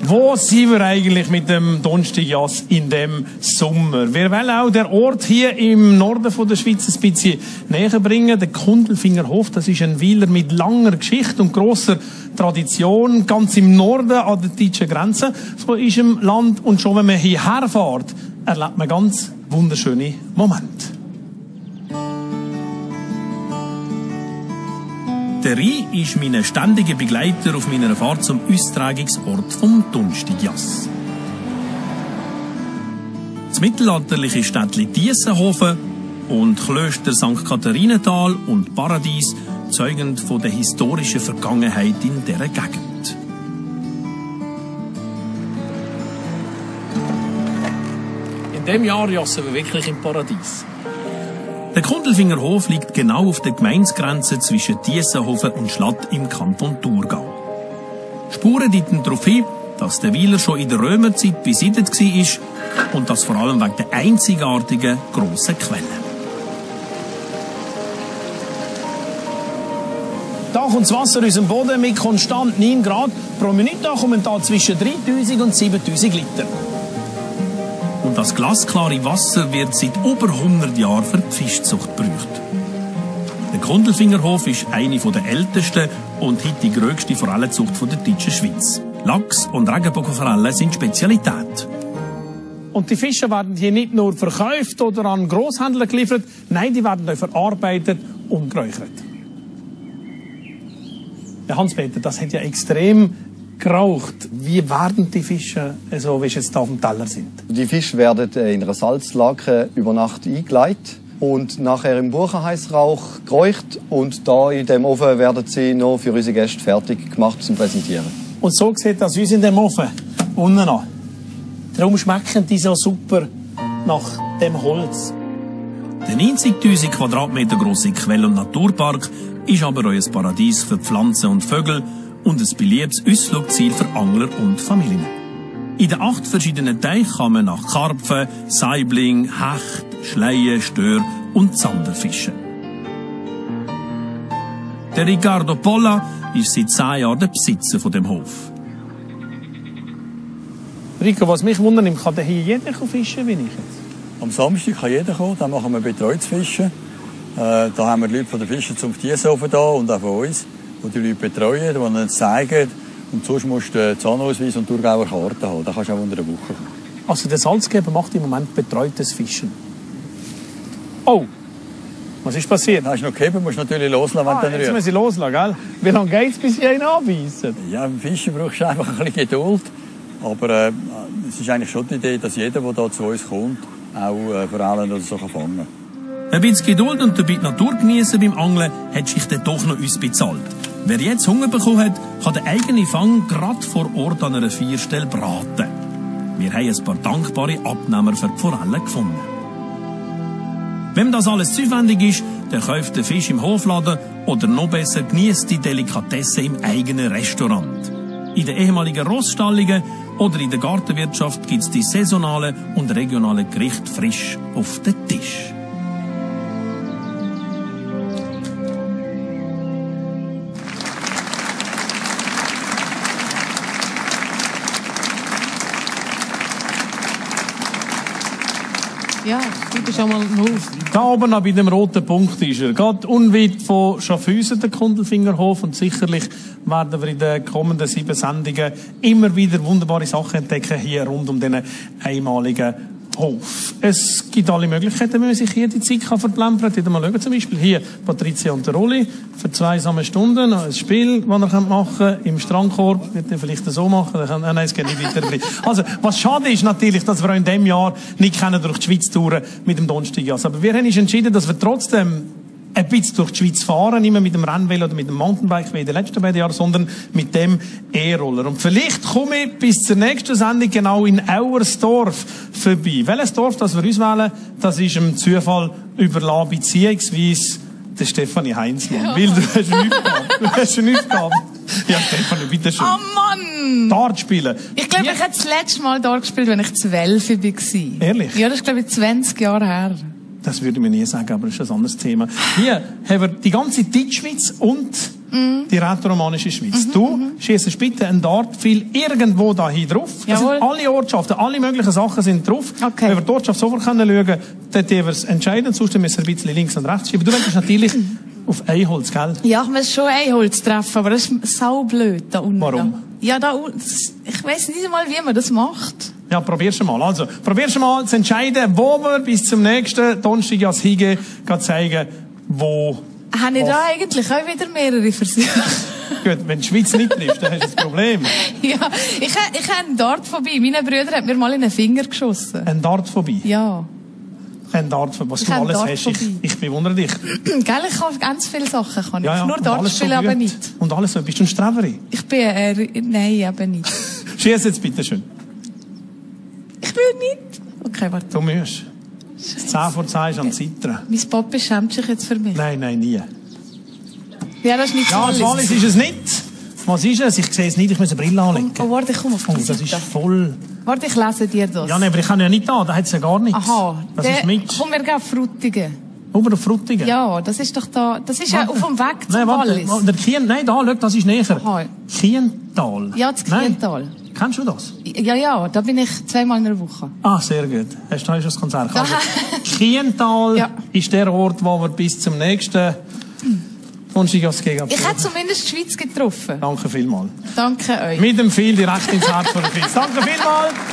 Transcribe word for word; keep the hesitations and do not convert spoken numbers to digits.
Wo sind wir eigentlich mit dem Donnerstagjass in dem Sommer? Wir wollen auch den Ort hier im Norden von der Schweiz ein bisschen näher bringen. Der Kundelfingerhof, das ist ein Weiler mit langer Geschichte und grosser Tradition, ganz im Norden an der deutschen Grenze. So ist im Land. Und schon wenn man hierher fährt, erlebt man ganz wunderschöne Momente. Der Rhein ist mein ständiger Begleiter auf meiner Fahrt zum Austragungsort vom Donnerstagjass. Das mittelalterliche Städtchen Diessenhofen und Klöster Sankt Katharinenthal und Paradies zeugen von der historischen Vergangenheit in dieser Gegend. In diesem Jahr jassen wir wirklich im Paradies. Der Kundelfingerhof liegt genau auf der Gemeindegrenze zwischen Diessenhofen und Schlatt im Kanton Thurgau. Spuren deuten darauf hin, dass der Weiler schon in der Römerzeit besiedelt war und das vor allem wegen der einzigartigen grossen Quellen. Da kommt das Wasser aus dem Boden mit konstant neun Grad pro Minute. Da kommen da zwischen dreitausend und siebentausend Liter. Und das glasklare Wasser wird seit über hundert Jahren für die Fischzucht gebraucht. Der Kundelfingerhof ist eine der ältesten und heute die grösste Forellenzucht der deutschen Schweiz. Lachs- und Regenbogenforellen sind Spezialität. Und die Fische werden hier nicht nur verkauft oder an Grosshändler geliefert, nein, die werden auch verarbeitet und geräuchert. Ja, Hans-Peter, das hat ja extrem geraucht. Wie werden die Fische, so wie sie jetzt auf dem Teller sind? Die Fische werden in einer Salzlake über Nacht eingelegt und nachher im Buchenheißrauch geräucht und da in dem Ofen werden sie noch für unsere Gäste fertig gemacht zum Präsentieren. Und so sieht das uns in dem Ofen unten an. Darum schmecken die so super nach dem Holz. Der neunzigtausend Quadratmeter grosse Quell- und Naturpark ist aber euer Paradies für Pflanzen und Vögel und ein beliebtes Ausflugsziel für Angler und Familien. In den acht verschiedenen Teichen kann man nach Karpfen, Saibling, Hecht, Schleien, Stör und Zander fischen. Der Riccardo Polla ist seit zehn Jahren der Besitzer von dem Hof. Rico, was mich wundert, kann hier jeder fischen, wie ich jetzt? Am Samstag kann jeder kommen, dann machen wir betreutes Fischen. Äh, da haben wir die Leute von der Fischer zum Diessenhofen da und auch von uns, die die Leute betreuen, die uns zeigen. Und sonst musst du Zahnausweis und Thurgauer Karte haben. Da kannst du auch unter der Woche kommen. Also der Salzgeber macht im Moment betreutes Fischen. Oh, was ist passiert? Hast du noch gegeben, musst du natürlich loslassen, wenn ah, du dann jetzt müssen sie loslassen, gell? Wie lange geht es, bis sie einen anbeissen? Ja, beim Fischen brauchst du einfach ein bisschen Geduld. Aber äh, es ist eigentlich schon die Idee, dass jeder, der hier zu uns kommt, auch äh, Forellen oder so fangen kann. Ein bisschen Geduld und dabei die Natur genießen beim Angeln hat sich dann doch noch uns bezahlt. Wer jetzt Hunger bekommen hat, kann den eigenen Fang gerade vor Ort an einer Vierstelle braten. Wir haben ein paar dankbare Abnehmer für die Forellen gefunden. Wenn das alles zu aufwendig ist, dann kauft den Fisch im Hofladen oder noch besser genießt die Delikatesse im eigenen Restaurant. In den ehemaligen Rossstallungen oder in der Gartenwirtschaft gibt es die saisonalen und regionalen Gerichte frisch auf den Tisch. Ja, du bist schon mal im Hof. Da oben bei dem roten Punkt ist er. Geht unweit von Schaffhausen, der Kundelfingerhof. Und sicherlich werden wir in den kommenden sieben Sendungen immer wieder wunderbare Sachen entdecken, hier rund um diesen einmaligen Hof. Es gibt alle Möglichkeiten, wie man sich hier die Zeit kann verplempern. Wieder mal schauen, zum Beispiel hier Patricia und der Rolli für zwei zusammen Stunden. Ein Spiel, das ihr machen könnt im Strandkorb. Wird ihr vielleicht so machen? Dann kann, nein, es geht nicht weiter. Also, was schade ist natürlich, dass wir auch in diesem Jahr nicht können durch die Schweiz touren mit dem Donnerstagjass. Aber wir haben uns entschieden, dass wir trotzdem ein bisschen durch die Schweiz fahren, nicht mehr mit dem Rennvelo oder mit dem Mountainbike wie in den letzten beiden Jahren, sondern mit dem E-Roller. Und vielleicht komme ich bis zur nächsten Sendung genau in Auersdorf vorbei. Welches Dorf das wir auswählen, das ist im Zufall überlassen, beziehungsweise der Stefanie Heinzmann. Ja. Weil du hast eine Aufgabe. Du hast eine Aufgabe. Ja, Stefanie, bitte schön. Oh Mann! Dart spielen. Ich glaube, ich habe das letzte Mal Dart gespielt, als ich zwölf war. Ehrlich? Ja, das ist, glaube ich, zwanzig Jahre her. Das würde ich mir nie sagen, aber das ist ein anderes Thema. Hier haben wir die ganze Deutschschweiz und mm. die rätoromanische Schweiz. Mm -hmm, du, mm -hmm. schießen bitte einen Dartpfeil irgendwo dahin drauf. Das Jawohl. sind alle Ortschaften, alle möglichen Sachen sind drauf. Okay. Wenn wir die Ortschaft sofort können schauen, dann wir es entscheiden, sonst müssen wir ein bisschen links und rechts schieben. Du willst natürlich auf Einholz, gell? Ja, ich muss schon Einholz treffen, aber das ist saublöd da unten. Warum? Ja, da unten. Ich weiss nicht einmal, wie man das macht. Ja, probier's mal. Also, probier's mal zu entscheiden, wo wir bis zum nächsten Donnerstag als Hige zeigen, wo... Habe ich was. da eigentlich auch wieder mehrere Versuche? Gut, wenn die Schweiz nicht trifft, dann hast du ein Problem. Ja, ich, ha- ich habe einen Dart vorbei. Meine Brüder haben mir mal in den Finger geschossen. Ein Dart vorbei. Ja. Ein Dart vorbei. Was Ich du habe einen alles Dart hast, ich, vorbei. ich bewundere dich. Gell, ich kann ganz viele Sachen. Kann ich. Ja, ja. Nur und Dart alles so spielen aber gut. nicht. Und alles so. Bist du ein Streberin? Ich bin, äh, nein, eben nicht. Schieß jetzt bitte schön. Ich will nicht. Okay, warte. Du musst. zehn vor zehn ist am Zittern. Mein Papa schämt sich jetzt für mich. Nein, nein, nie. Ja, das ist nicht Ja, das Wallis ist es nicht. Was ist es? Ich sehe es nicht, ich muss eine Brille anlegen. Oh, warte, ich komme auf Oh, die das ist Seite. voll. Warte, ich lese dir das. Ja, nein, aber ich kann ja nicht da, da hat es ja gar nichts. Aha. Das Der- ist mit. Komm, wir gehen auf Frutigen. Ober auf Frutigen. Ja, das ist doch da. Das ist ja Warte. auf dem Weg zum Nein, warte, Wallis. der Kien, nein, da, schau, das ist näher. Aha. Kiental. Ja, das Nein. Kiental. Kennst du das? Ja, ja, da bin ich zweimal in der Woche. Ah, sehr gut. Hast du hast du das Konzert? Da- Also, Kiental Ja. ist der Ort, wo wir bis zum nächsten Donnerstag gegen Ich habe zumindest die Schweiz getroffen. Danke vielmals. Danke euch. Mit dem Viel direkt ins Herz von der Schweiz. Danke vielmals.